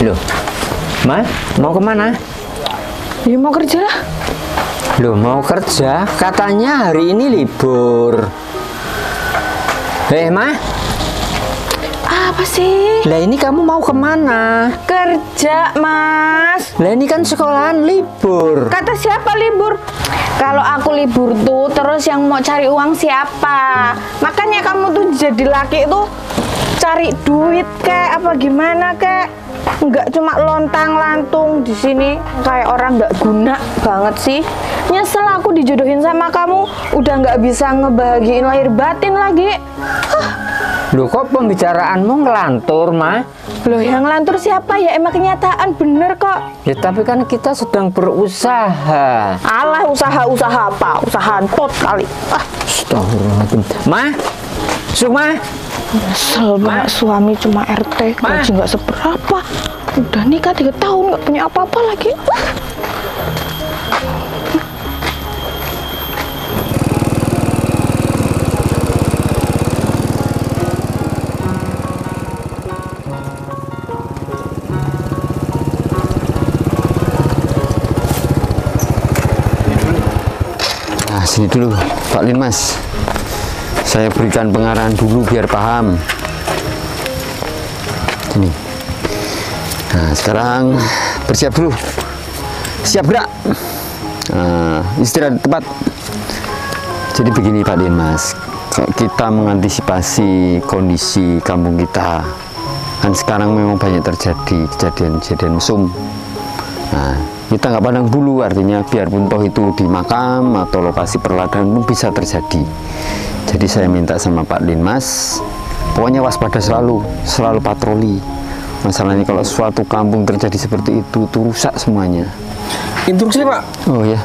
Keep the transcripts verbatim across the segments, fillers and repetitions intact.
Loh, Ma, mau kemana? Ya mau kerja lah. Loh, mau kerja? Katanya hari ini libur. Eh, Ma? Apa sih? Lah ini kamu mau kemana? Kerja, Mas. Lah ini kan sekolahan libur. Kata siapa libur? Kalau aku libur tuh, terus yang mau cari uang siapa? Makanya kamu tuh jadi laki tuh cari duit kek apa gimana kek? Nggak cuma lontang-lantung di sini kayak orang nggak guna banget sih. Nyesel aku dijodohin sama kamu, udah nggak bisa ngebahagiain lahir batin lagi. Huh. Loh, kok pembicaraanmu ngelantur, Ma? Loh, yang ngelantur siapa ya? Emang kenyataan bener kok. Ya tapi kan kita sedang berusaha. Alah, usaha-usaha apa? Usaha tot kali. Ah, astagfirullahaladzim. Ma? Sukma? Nyesel banget, suami cuma R T, gaji nggak seberapa. Udah nikah tiga tahun nggak punya apa-apa lagi. Nah, sini dulu, Pak Linmas. Saya berikan pengarahan dulu biar paham. Sini. Nah, sekarang bersiap dulu. Siap gerak. Nah, istirahat tepat. Jadi begini Pak Linmas, kita mengantisipasi kondisi kampung kita. Kan sekarang memang banyak terjadi kejadian-kejadian mesum. Nah, kita nggak pandang bulu, artinya biarpun toh itu di makam atau lokasi perladanan pun bisa terjadi. Jadi saya minta sama Pak Linmas, pokoknya waspada selalu, selalu patroli. Masalahnya kalau suatu kampung terjadi seperti itu, itu rusak semuanya. Instruksi Pak. Oh ya.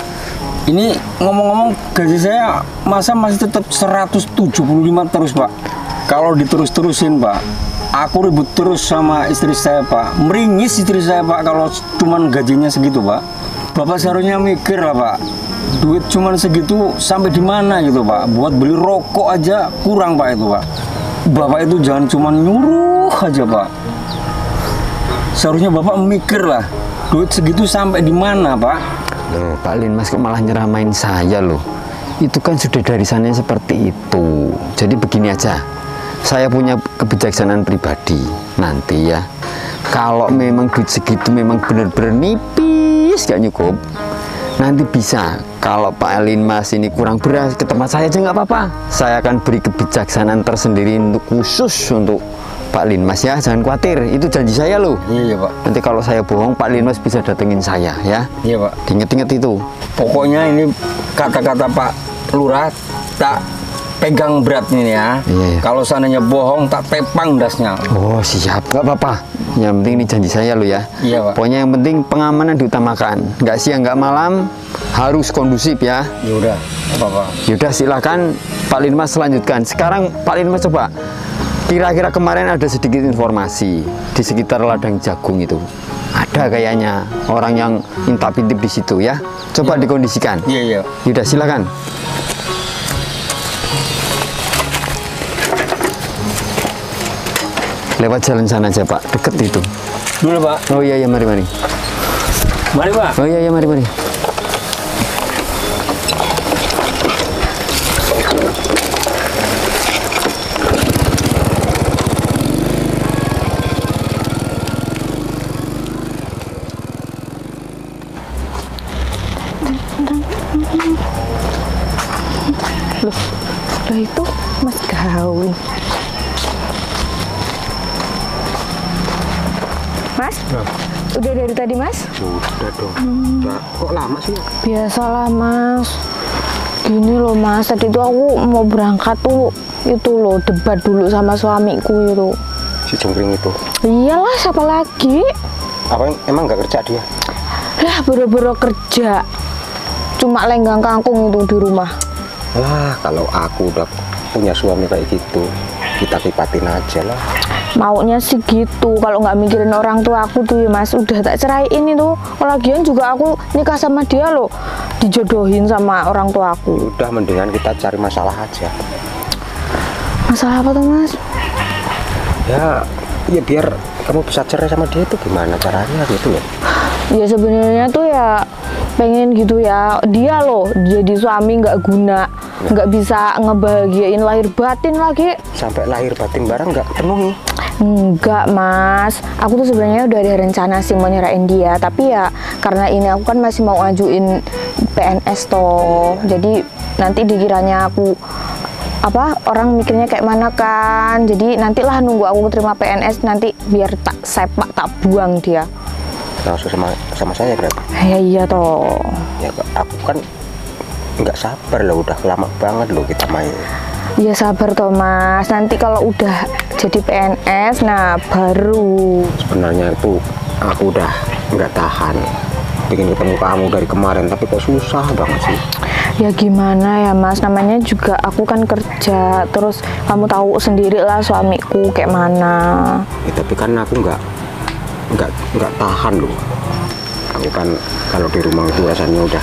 Ini ngomong-ngomong gaji saya masa masih tetap seratus tujuh puluh lima terus Pak. Kalau diterus-terusin Pak, aku ribut terus sama istri saya Pak. Meringis istri saya Pak kalau cuman gajinya segitu Pak. Bapak seharusnya mikir lah Pak. Duit cuman segitu sampai di mana gitu Pak. Buat beli rokok aja kurang Pak itu Pak. Bapak itu jangan cuman nyuruh aja Pak. Seharusnya Bapak mikir lah. Duit segitu sampai di mana Pak? Loh, Pak Linmas kok malah nyeramain saya loh. Itu kan sudah dari sana seperti itu. Jadi begini aja. Saya punya kebijaksanaan pribadi. Nanti ya, kalau memang duit segitu memang benar-benar nipis gak nyukup, nanti bisa. Kalau Pak Linmas ini kurang beras, ke tempat saya aja nggak apa-apa. Saya akan beri kebijaksanaan tersendiri untuk khusus untuk Pak Linmas ya. Jangan khawatir, itu janji saya loh. Iya Pak. Nanti kalau saya bohong, Pak Linmas bisa datengin saya ya. Iya Pak. Ingat-ingat itu. Pokoknya ini kata-kata Pak Lurah tak pegang berat ini ya. Iya, iya. Kalau seandainya bohong tak tepang dasnya. Oh siap, nggak apa-apa. Yang penting ini janji saya loh ya. Iya Pak. Pokoknya yang penting pengamanan diutamakan. Nggak siang nggak malam, harus kondusif ya. Ya udah, apa-apa. Yaudah silakan Pak Linmas selanjutkan. Sekarang Pak Linmas coba. Kira-kira kemarin ada sedikit informasi di sekitar ladang jagung itu. Ada kayaknya orang yang intip-intip di situ ya. Coba ya. Dikondisikan. Iya iya. Yaudah silakan. Lewat jalan sana aja Pak, deket itu. Dulu Pak. Oh iya iya mari mari. Mari Pak. Oh iya iya mari mari. Loh, lah itu Mas Gawin. Mas? Ya. Udah dari tadi Mas? Udah dong. Hmm. Kok lama sih? Biasalah Mas. Gini loh Mas, tadi tuh aku mau berangkat tuh itu loh debat dulu sama suamiku itu. Si Jengkring itu? Iyalah, siapa lagi? Apa emang nggak kerja dia? Lah, boro-boro kerja. Cuma lenggang kangkung itu di rumah. Lah, kalau aku udah punya suami kayak gitu, kita kipatin aja lah. Maunya sih gitu, kalau nggak mikirin orang tua aku tuh ya Mas, udah tak ceraiin itu. Lagian juga aku nikah sama dia loh, dijodohin sama orang tua aku. Udah, mendingan kita cari masalah aja. Masalah apa tuh Mas? Ya, ya biar kamu bisa cerai sama dia itu gimana caranya gitu loh? Ya sebenarnya tuh ya pengen gitu ya, dia loh jadi suami nggak guna, nggak bisa ngebahagiain lahir batin lagi. Sampai lahir batin bareng nggak penuhi? Enggak mas, aku tuh sebenarnya udah ada rencana sih mau nyerain dia, tapi ya karena ini aku kan masih mau ngajuin P N S toh, jadi nanti dikiranya aku apa orang mikirnya kayak mana kan, jadi nantilah nunggu aku terima P N S nanti biar tak sepak tak buang dia. Langsung sama sama saya berarti? Ya iya toh. Ya aku kan nggak sabar loh, udah lama banget loh kita main. Ya sabar toh mas, nanti kalau udah jadi P N S nah baru. Sebenarnya itu aku udah nggak tahan pengen ketemu kamu dari kemarin, tapi kok susah banget sih. Ya gimana ya mas, namanya juga aku kan kerja, terus kamu tahu sendiri lah suamiku kayak mana. Ya, tapi kan aku nggak nggak nggak tahan loh. Aku kan kalau di rumah itu rasanya udah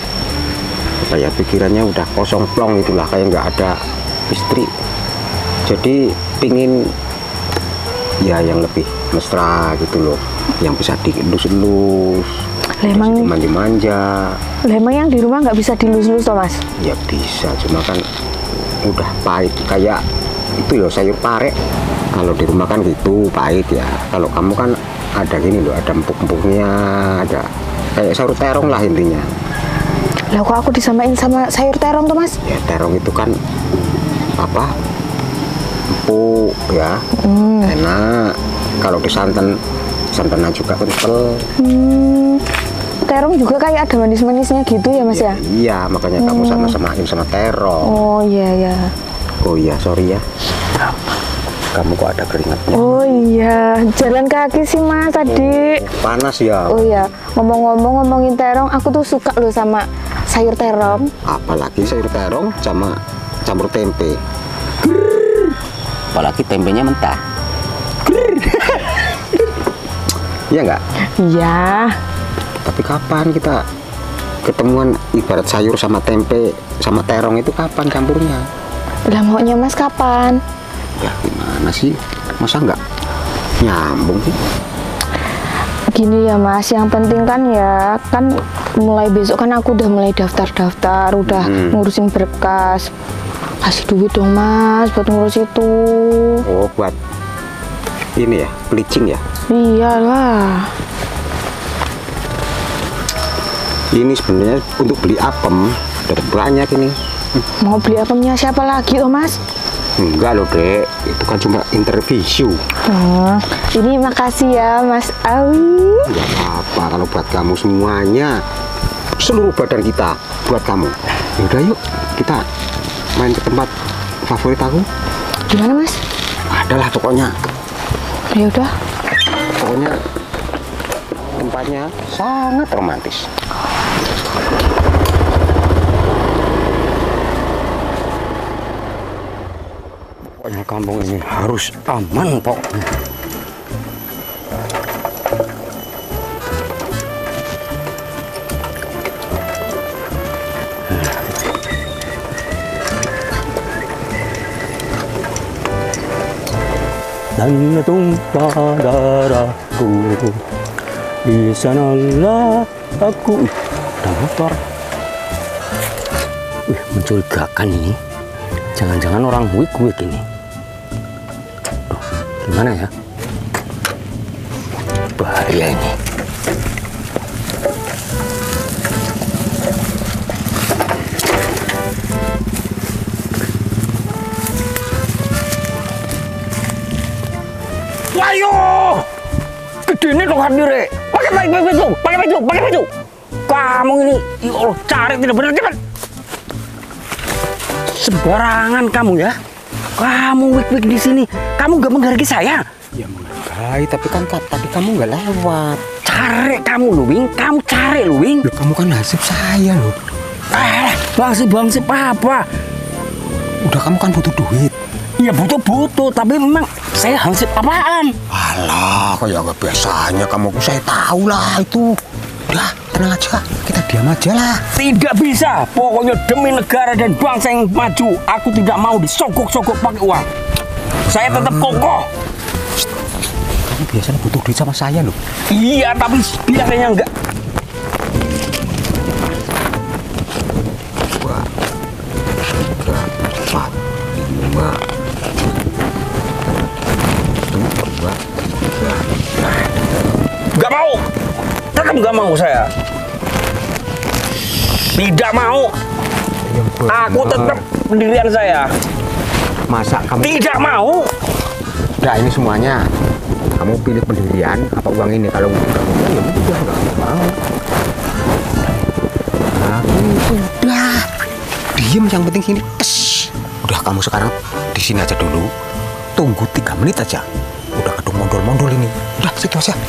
apa ya, pikirannya udah kosong plong itulah, kayak nggak ada istri. Jadi pingin ya yang lebih mesra gitu loh, yang bisa dielus-elus, Emang manja-manja. emang yang di rumah nggak bisa dilus-lus toh mas? Ya bisa, cuma kan udah pahit kayak itu loh, sayur pare. Kalau di rumah kan gitu pahit ya. Kalau kamu kan ada gini loh, ada empuk-empuknya, ada kayak sayur terong lah intinya. Lah kok aku disamain sama sayur terong tuh mas? Ya terong itu kan apa, empuk ya, Hmm. enak. Kalau disantan, santannya juga kental. Hmm. Terong juga kayak ada manis-manisnya gitu ya mas ya? Iya, makanya kamu sama-samain sama terong. Oh iya ya. Oh iya, sorry ya. Kamu kok ada keringatnya? Oh iya, jalan kaki sih mas tadi. Panas ya? Oh iya, ngomong-ngomong ngomongin terong, aku tuh suka loh sama sayur terong. Apalagi sayur terong sama campur tempe. Apalagi tempenya mentah. Iya nggak? Iya. Tapi kapan kita ketemuan ibarat sayur sama tempe sama terong itu kapan campurnya? Lah maunya mas kapan? Ya gimana sih? Masa nggak nyambung sih? Gini ya mas, yang penting kan ya, kan mulai besok kan aku udah mulai daftar-daftar, udah Hmm. ngurusin berkas. Kasih duit dong mas buat ngurus itu. Oh, buat ini ya, bleaching ya? Iyalah. Ini sebenarnya untuk beli apem, dapat banyak ini. Mau beli apemnya siapa lagi oh mas? Enggak loh dek, itu kan cuma interview. Hmm, ini makasih ya mas Awi. Enggak apa-apa kalau buat kamu semuanya, seluruh badan kita buat kamu. Yaudah yuk, kita main ke tempat favorit aku. Gimana mas? Adalah pokoknya, Ya udah. pokoknya tempatnya sangat romantis. Pokoknya kampung ini harus aman pokoknya. Dan tumpah darahku, di sanalah aku. Ih, ada motor. Wih, mencurigakan ini. Jangan-jangan orang wik-wik ini. Duh, gimana ya? Bahaya ini. Ayo, gede ini dong hadir. Pakai pakai baju, pakai baju, pakai baju. Kamu ini, ya Allah, cari tidak benar cepat. Sembarangan kamu ya. Kamu wik-wik di sini. Kamu gak menghargai saya. Ya menghargai, tapi kan tadi kamu nggak lewat. Cari kamu lu, Wing. Kamu cari lu, Wing. Loh, kamu kan nasib saya loh. Eh, bangsi-bangsi apa? Udah kamu kan butuh duit. Ya butuh-butuh, tapi memang saya hansip apaan? Alah, kayak nggak biasanya kamu, saya tahu lah itu. Udah, tenang aja, kita diam aja lah. Tidak bisa. Pokoknya demi negara dan bangsa yang maju, aku tidak mau disogok-sogok pakai uang. Saya tetap kokoh. Kamu biasanya butuh duit sama saya loh. Iya, tapi biasanya enggak. Dua, tiga, empat, lima, dua, tiga. Enggak mau. Tetap enggak mau saya. Tidak mau. Aku tetap pendirian saya. Masa kamu Tidak mau. Udah ini semuanya. Kamu pilih pendirian apa uang ini? Kalau nggak mau ya udah nggak mau. Aku udah diem, yang penting sini. Pes. Udah kamu sekarang di sini aja dulu. Tunggu tiga menit aja. Udah kadung mondol-mondol ini. Udah situ aja.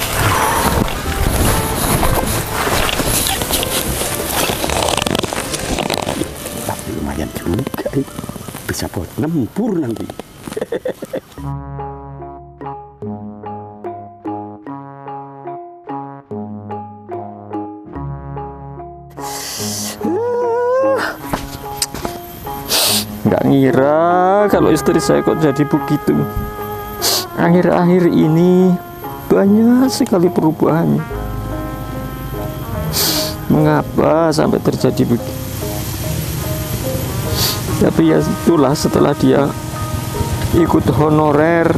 Tapi lumayan juga. Bisa buat nempur nanti. Nggak ngira kalau istri saya kok jadi begitu. Akhir-akhir ini banyak sekali perubahannya. Mengapa sampai terjadi begitu? Tapi ya itulah, setelah dia ikut honorer,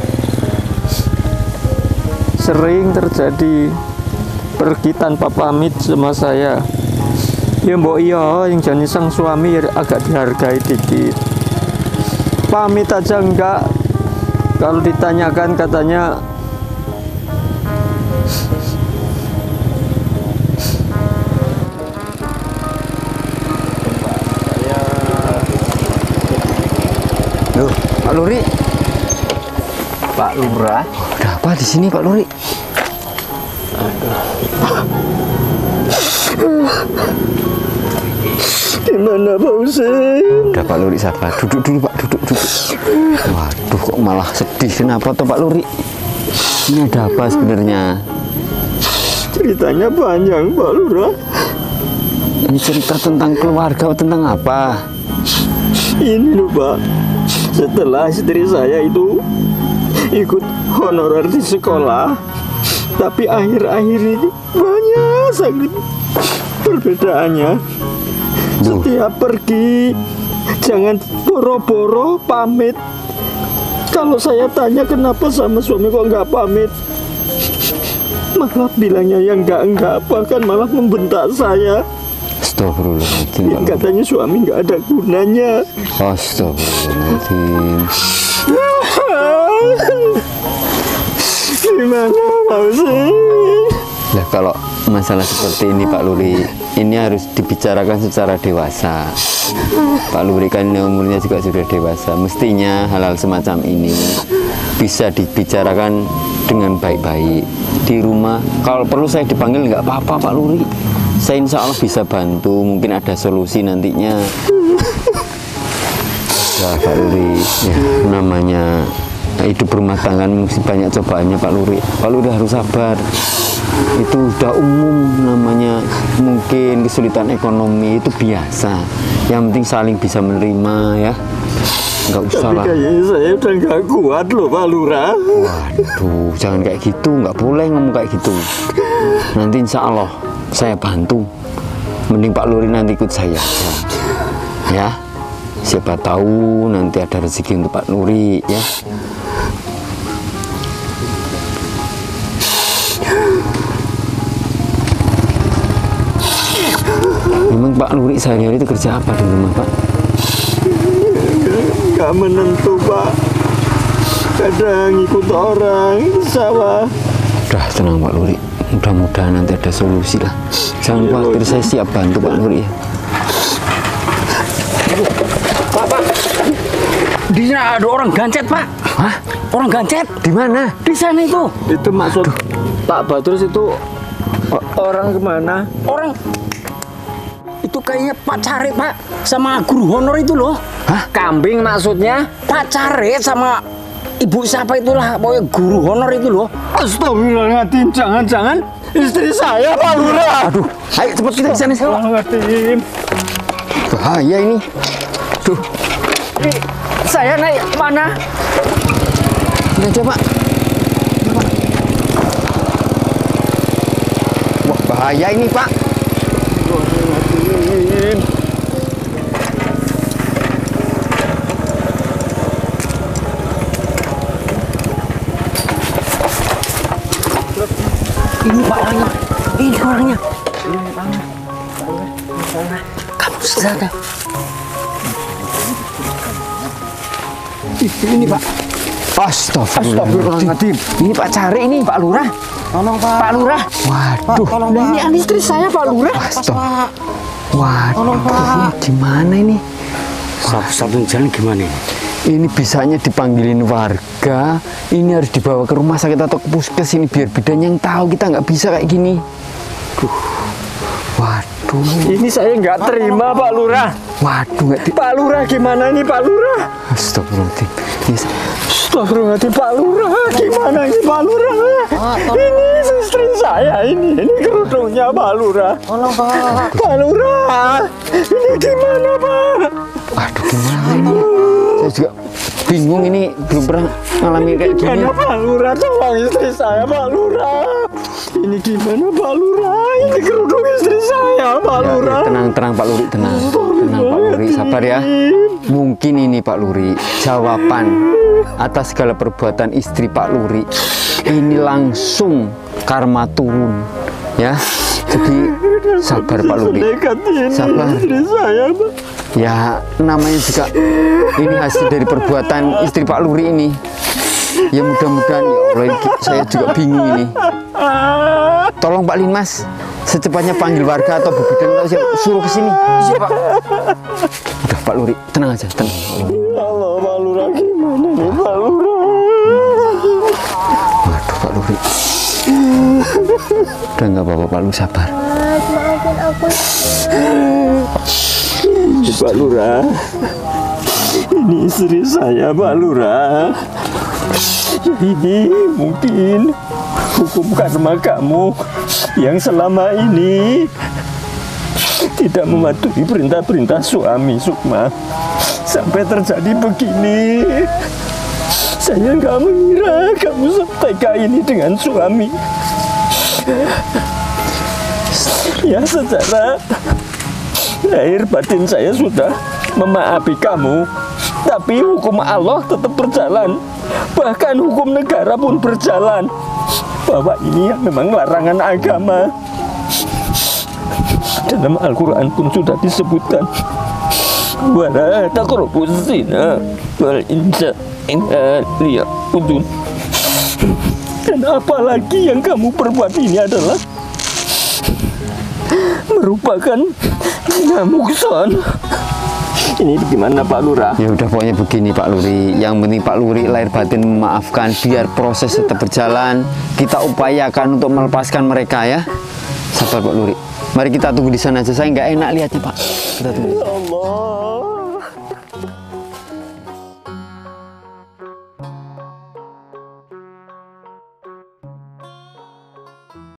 sering terjadi pergi tanpa pamit sama saya. Ya mbok iya, yang jadi sang suami ya agak dihargai dikit. Pamit aja enggak. Kalau ditanyakan katanya Loh, Pak Luri. Pak Lurah. Ada apa di sini, Pak Luri? Gimana Pak Husin? Udah Pak Luri, sabar. Duduk dulu Pak, duduk, duduk. Waduh, kok malah sedih. Kenapa tuh Pak Luri? Ini ada apa sebenarnya? Ceritanya panjang Pak Lurah. Ini cerita tentang keluarga, tentang apa? Ini loh Pak, setelah istri saya itu ikut honorer di sekolah, tapi akhir-akhir ini banyak sangat perbedaannya. Setiap pergi jangan boro-boro pamit. Kalau saya tanya kenapa sama suami kok nggak pamit, malah bilangnya yang enggak-enggak, bahkan malah membentak saya. Astagfirullahaladzim. Yang katanya suami nggak ada gunanya. Astagfirullahaladzim. Gimana Pak sih? Nah, kalau masalah seperti ini Pak Luri, ini harus dibicarakan secara dewasa. Pak Luri kan umurnya juga sudah dewasa. Mestinya hal-hal semacam ini bisa dibicarakan dengan baik-baik di rumah. Kalau perlu saya dipanggil nggak apa-apa Pak Luri. Saya insya Allah bisa bantu. Mungkin ada solusi nantinya. Ya Pak Luri, ya, namanya hidup rumah tangga mesti banyak cobaannya Pak Luri. Pak Luri harus sabar. Itu udah umum namanya, mungkin kesulitan ekonomi itu biasa. Yang penting saling bisa menerima ya, nggak usah lah. Tapi kayaknya saya udah nggak kuat loh Pak Lurah. Waduh, jangan kayak gitu, nggak boleh ngomong kayak gitu. Nanti insya Allah saya bantu. Mending Pak Luri nanti ikut saya aja. Ya, siapa tahu nanti ada rezeki untuk Pak Luri ya. Memang Pak Luri sehari-hari itu kerja apa di rumah Pak? Nggak menentu Pak. Kadang ikut orang di sawah. Udah tenang Pak Luri. Mudah-mudahan nanti ada solusi lah. Jangan khawatir, saya siap bantu Pak Luri ya. Pak, Pak. Di sini ada orang gancet, Pak. Hah? Orang gancet. Di mana? Di sana itu. Itu maksud Pak Badrus itu o- orang kemana? Orang itu kayaknya Pak Carit, Pak. Sama guru honor itu loh. Hah? Kambing maksudnya? Pak Carit sama ibu siapa itulah, pokoknya guru honor itu loh. Astagfirullahaladzim, jangan-jangan istri saya Pak Lurah. Aduh, ayo cepat kita ke sana. Astagfirullahaladzim. Bahaya ini. Duh, Ini saya naik mana? ini aja Pak. bahaya ini Pak. Ini Pak orangnya. Ini orangnya. Kamu sadar? Ini Pak. Astagfirullahaladzim. Ini Pak cari ini Pak Lurah. Tolong Pak. Pak Lurah. Waduh. Tolong Nah, Pak. ini istri saya Pak Lurah. Pak. Waduh. Tolong, Pak. Ini gimana ini? Satu-satunya jalan gimana ini? Ini bisanya dipanggilin warga. Ini harus dibawa ke rumah sakit atau ke puskes ini biar bidan yang tahu. Kita nggak bisa kayak gini. Duh. Waduh. Ini saya nggak terima Pak Lurah. Waduh nggak di... Pak Lurah gimana nih Pak Lurah? Astagfirullahaladzim. Yes. Astagfirullahaladzim Pak Lurah, gimana ini Pak Lurah? Ini istri saya ini, ini kerudungnya Pak Lurah. Tolong Pak. Pak Lurah, ini gimana Pak? Aduh gimana ini? Saya juga bingung ini, belum pernah ngalamin kayak gini. Gimana Pak Lurah, tolong istri saya Pak Lurah. Ini gimana Pak Lurah? Ini kerudung istri saya Pak Ya, ya, Lurah. tenang, tenang Pak Luri, tenang. Tenang Pak Luri, sabar ya. Mungkin ini Pak Luri, jawaban atas segala perbuatan istri Pak Luri. Ini langsung karma turun, ya. Jadi sabar Pak Luri, Sedekat ini sabar. istri saya Pak. Ya namanya juga ini hasil dari perbuatan istri Pak Luri ini. Ya mudah-mudahan ya Allah, ini saya juga bingung ini. Tolong Pak Linmas, secepatnya panggil warga atau Bu Bidan atau siapa, suruh ke sini. Iya Pak. Udah Pak Luri, tenang aja, tenang. Ya Allah Pak Lurah, gimana nih Pak Lurah? Waduh Pak Luri. Udah nggak apa-apa Pak Luri, sabar. Maafin aku. Pak Lurah, ini istri saya Pak Lurah. Ini mungkin hukum karma kamu yang selama ini tidak mematuhi perintah-perintah suami Sukma sampai terjadi begini. Saya nggak mengira kamu setega ini dengan suami. Ya secara lahir batin saya sudah memaafi kamu, tapi hukum Allah tetap berjalan. Bahkan hukum negara pun berjalan. Bahwa ini memang larangan agama. Dalam Al-Quran pun sudah disebutkan, wala taqrabuz zina wal insa inna liya'udun. Dan apalagi yang kamu perbuat ini adalah merupakan ngamukson. Ini bagaimana Pak Lurah? Ya udah pokoknya begini Pak Luri. Yang penting Pak Luri lahir batin memaafkan, biar proses tetap berjalan. Kita upayakan untuk melepaskan mereka ya. Sabar Pak Luri. Mari kita tunggu di sana aja. Saya nggak enak lihatnya Pak. Kita tunggu. Allah.